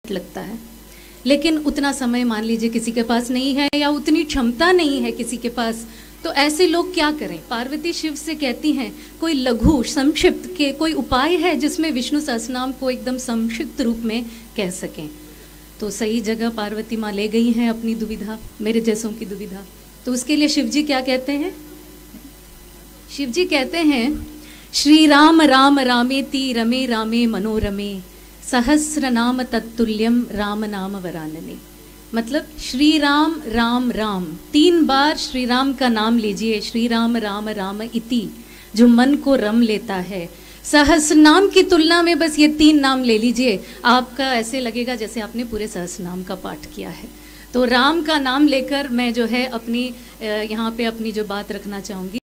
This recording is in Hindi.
लगता है, लेकिन उतना समय मान लीजिए किसी के पास नहीं है या उतनी क्षमता नहीं है किसी के पास, तो ऐसे लोग क्या करें? पार्वती शिव से कहती हैं कोई लघु संक्षिप्त के कोई उपाय है जिसमें विष्णु सहस्रनाम को एकदम संक्षिप्त रूप में कह सकें। तो सही जगह पार्वती माँ ले गई हैं अपनी दुविधा, मेरे जैसों की दुविधा। तो उसके लिए शिव जी क्या कहते हैं? शिव जी कहते हैं श्री राम राम रामेति रमे रामे मनोरमे सहस्र नाम तत्तुल्यम राम नाम वरानने। मतलब श्री राम राम राम 3 बार श्री राम का नाम लीजिए, श्री राम राम राम इति, जो मन को रम लेता है। सहस्र नाम की तुलना में बस ये 3 नाम ले लीजिए, आपका ऐसे लगेगा जैसे आपने पूरे सहस्र नाम का पाठ किया है। तो राम का नाम लेकर मैं जो है अपनी यहाँ पे अपनी जो बात रखना चाहूँगी।